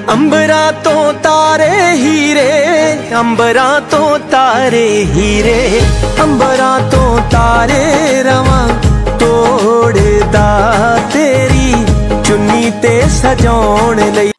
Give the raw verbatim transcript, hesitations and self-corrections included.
अंबरा तो तारे हीरे, अंबरा तो तारे हीरे, अंबरा तो तारे रवां तोड़दा तेरी चुन्नी ते सजाउण लई।